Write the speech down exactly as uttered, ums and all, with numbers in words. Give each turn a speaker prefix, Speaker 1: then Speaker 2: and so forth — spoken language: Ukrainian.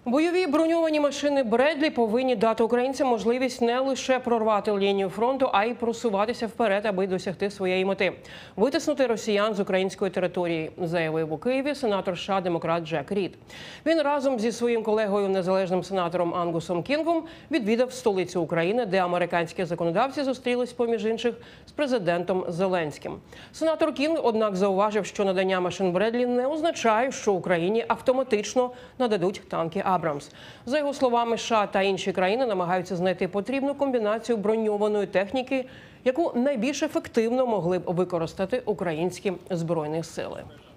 Speaker 1: Бойові броньовані машини Бредлі повинні дати українцям можливість не лише прорвати лінію фронту, а й просуватися вперед, аби досягти своєї мети – витиснути росіян з української території, заявив у Києві сенатор США демократ Джек Рід. Він разом зі своїм колегою, незалежним сенатором Ангусом Кінгом, відвідав столицю України, де американські законодавці зустрілись, поміж інших, з президентом Зеленським. Сенатор Кінг, однак, зауважив, що надання машин Бредлі не означає, що Україні автоматично нададуть танки Абрамс. За його словами, США та інші країни намагаються знайти потрібну комбінацію броньованої техніки, яку найбільш ефективно могли б використати українські збройні сили.